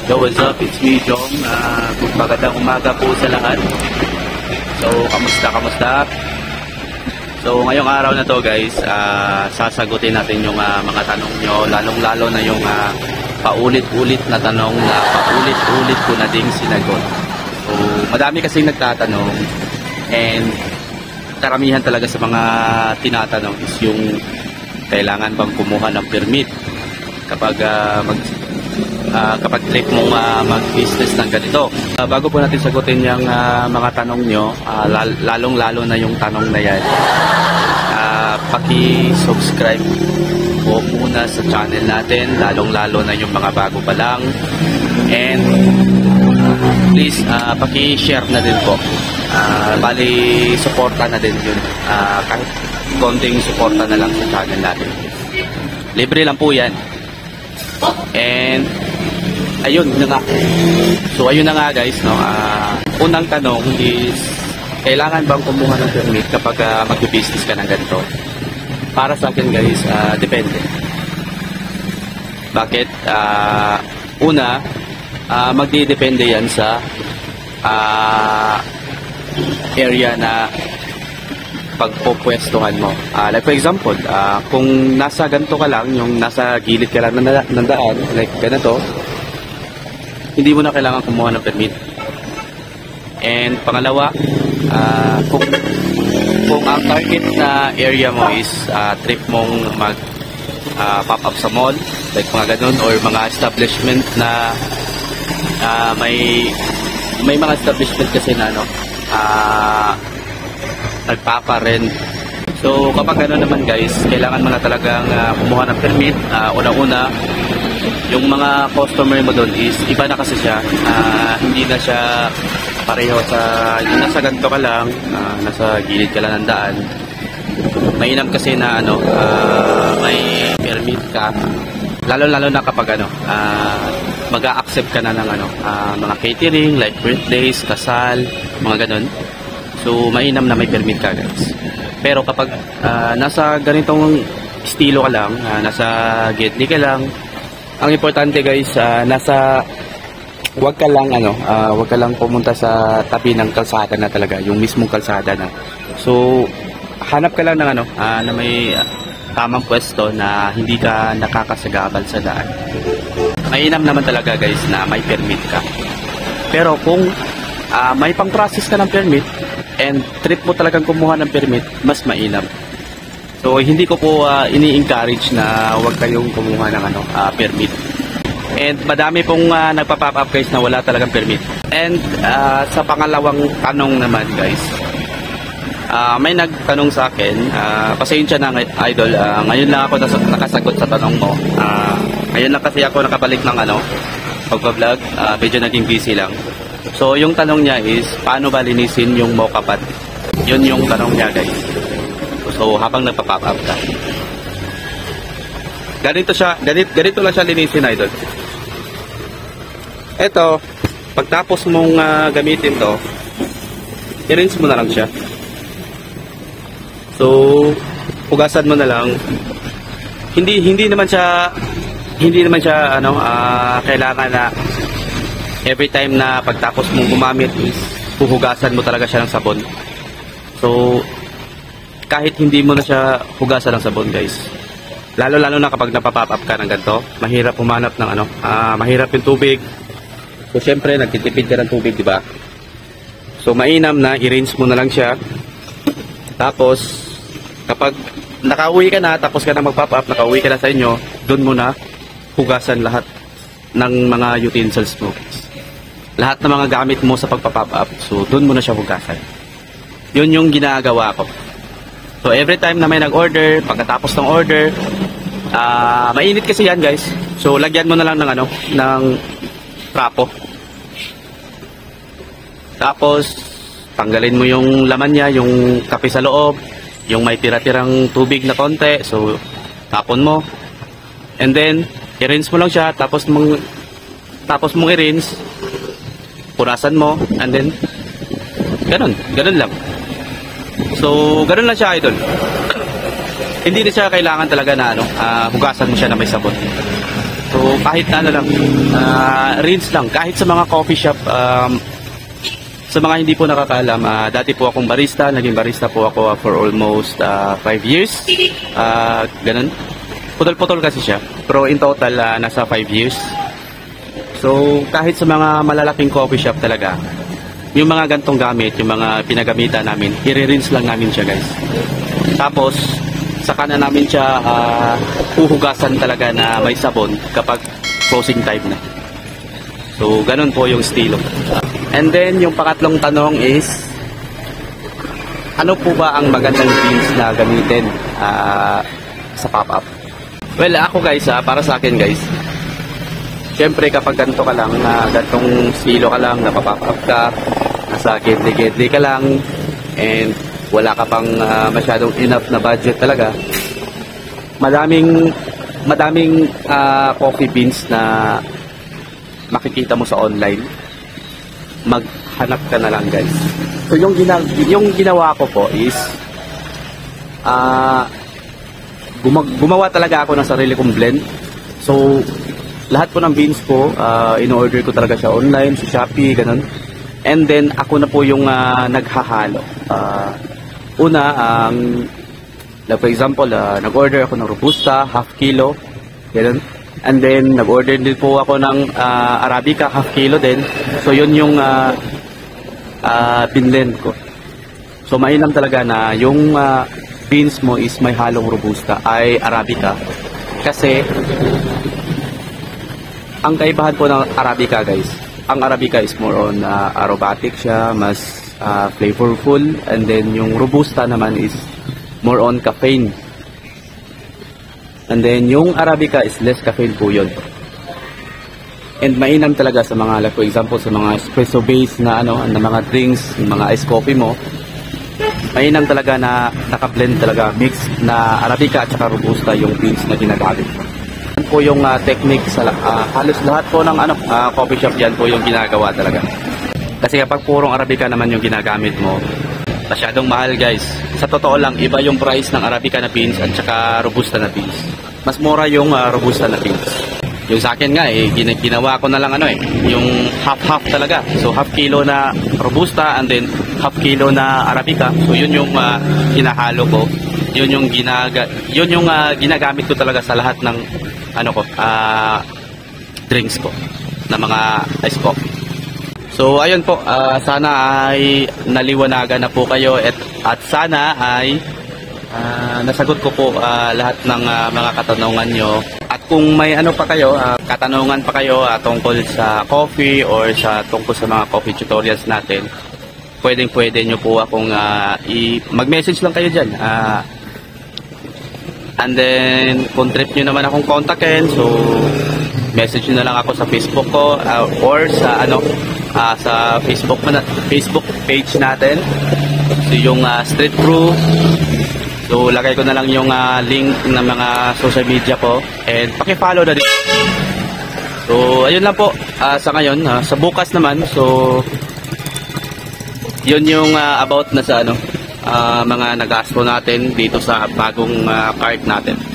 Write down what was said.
Yo, what's up? It's me, Jong. Magandang umaga po sa lahat. So, kamusta? So, ngayong araw na to guys, sasagutin natin yung mga tanong nyo, lalong-lalo na yung paulit-ulit na tanong na paulit-ulit ko na ding sinagot. So, madami kasing nagtatanong and karamihan talaga sa mga tinatanong is yung kailangan bang kumuha ng permit kapag kapag trip mong mag-business ng ganito. Bago po natin sagutin yung mga tanong nyo, lalong-lalo na yung tanong na yan, paki-subscribe po muna sa channel natin, lalong-lalo na yung mga bago pa lang, and please paki-share na din po. Bali, suporta na din yun, kahit konting suporta na lang sa channel natin. Libre lang po yan. And ayun na nga. So ayun na nga guys, no. Unang tanong is, kailangan bang kumuha ng permit kapag mag-business ka ng ganito? Para sa akin guys, depende. Bakit? Una, magdidepende yan sa area na pagpupwestuhan mo. Like for example, kung nasa ganito ka lang, yung nasa gilid ka lang ng daan, like ganito, hindi mo na kailangan kumuha ng permit. And pangalawa, kung ang target na area mo is trip mong mag pop up sa mall, like mga ganun, or mga establishment na may mga establishment kasi na nagpapa-rent. So kapag gano'n naman guys, kailangan mo na talagang kumuha ng permit. Una-una, yung mga customer mo doon is iba na kasi siya, hindi na siya pareho sa yung nasa ganito ka lang, nasa gilid ka lang ng daan. Mainam kasi na may permit ka, lalo na kapag mag-a-accept ka na ng mga catering like birthdays, kasal, mga ganun. So mainam na may permit ka guys. Pero kapag nasa ganitong estilo ka lang, nasa gitli ka lang, ang importante guys, wag ka lang pumunta sa tabi ng kalsada na talaga, yung mismong kalsada na. So hanap ka lang ng na may tamang pwesto na hindi ka nakakasagabal sa daan. Mainam naman talaga guys na may permit ka. Pero kung may pang-process ka ng permit and trip mo talagang kumuha ng permit, mas mainam. So hindi ko po ini-encourage na wag kayong kumuha ng permit. And madami pong nagpa-pop up guys na wala talagang permit. And sa pangalawang tanong naman guys, may nagtanong sa akin, pasensya na idol, ngayon lang ako nakasagot sa tanong mo. Ngayon lang kasi ako nakabalik ng pagpa-vlog, medyo naging busy lang. So yung tanong niya is, paano ba linisin yung mokapat? Yun yung tanong niya guys. So habang nagpa-pop up ka, ganito lang siya linisin idol. Ito, pagtapos mong gamitin to, i-rinse mo na lang siya. So hugasan mo na lang. Hindi naman siya kailangan na every time na pagtapos mong gumamit is huhugasan mo talaga siya ng sabon. So kahit hindi mo na siya hugasan ng sabon guys, lalo na kapag napapop up ka ng ganito, mahirap humanap ng mahirap yung tubig. So syempre nagtitipid ka ng tubig, di ba? So mainam na i-rinse mo na lang siya. Tapos kapag nakauwi ka na, tapos ka na mag-pop up, nakauwi ka na sa inyo, doon mo na hugasan lahat ng mga utensils mo. Lahat ng mga gamit mo sa pagpa-pop up, so doon mo na siya hugasan. Yun yung ginagawa ko. So every time na may nag-order, pagkatapos ng order, mainit kasi yan guys. So lagyan mo na lang ng trapo. Tapos tanggalin mo yung laman niya, yung kape sa loob, yung may tira-tirang tubig na konti, so tapon mo. And then i-rinse mo lang siya, tapos mong i-rinse, punasan mo, and then ganun lang. So ganun lang siya idol. Hindi na siya kailangan talaga na hugasan mo siya na may sabon. So kahit ano lang, rinse lang. Kahit sa mga coffee shop, sa mga hindi po nakakaalam, dati po akong barista. Naging barista po ako for almost 5 years. Ganun. Putol-putol kasi siya. Pero in total, nasa 5 years. So, kahit sa mga malalaking coffee shop talaga, yung mga gantong gamit, yung mga pinagamitan namin, i-rinse lang namin siya, guys. Tapos, saka na namin siya uhugasan talaga na may sabon kapag closing time na. So, ganun po yung estilo. And then, yung pangatlong tanong is, ano po ba ang magandang beans na gamitin sa pop-up? Well, ako guys, para sa akin guys, syempre kapag ganito ka lang, gantong estilo ka lang, napapop-up ka, nasa gedli-gedli ka lang, and wala ka pang masyadong enough na budget talaga, madaming coffee beans na makikita mo sa online. Maghanap ka na lang guys. So yung ginawa ko po is gumawa talaga ako ng sarili kong blend. So lahat po ng beans ko in-order ko talaga siya online sa Shopee, ganun. And then ako na po yung naghahalo. Una, like for example, nag-order ako ng Robusta, half kilo, ganun. And then, nag-order din po ako ng Arabica, half kilo din. So, yun yung binlend ko. So, mainam talaga na yung beans mo is may halong Robusta, ay Arabica. Kasi, ang kaibahan po ng Arabica, guys, ang Arabica is more on aromatic siya, mas flavorful, and then yung Robusta naman is more on caffeine. And then yung Arabica is less caffeine po yun. And mainam talaga sa mga, like for example, sa mga espresso based na na mga drinks, yung mga iced coffee mo, mainam talaga na naka-blend talaga, mix na Arabica at saka Robusta yung beans na ginagamit. Yan po yung technique sa halos lahat po ng coffee shop, yan po yung ginagawa talaga. Kasi kapag purong Arabica naman yung ginagamit mo, masyadong mahal guys. Sa totoo lang, iba yung price ng Arabica na beans at saka Robusta na beans. Mas mura yung Robusta na beans. Yung sa akin nga ginawa ko na lang yung half-half talaga. So half kilo na Robusta and then half kilo na Arabica. So yun yung hinahalo ko. Yun yung ginagamit ko talaga sa lahat ng drinks ko na mga ice coffee. So ayun po, sana ay naliwanagan na po kayo at sana ay nasagot ko po lahat ng mga katanungan nyo. At kung may pa kayo, katanungan pa kayo tungkol sa coffee or tungkol sa mga coffee tutorials natin, pwede nyo po akong mag-message lang kayo dyan. And then kung trip nyo naman akong kontakin, so message nyo na lang ako sa Facebook ko or sa sa Facebook page natin. So yung Street Brew. So lagay ko na lang yung link ng mga social media ko and paki-follow na din. So ayun lang po sa ngayon. Sa bukas naman, so yun yung about na sa mga nagasto natin dito sa bagong cart natin.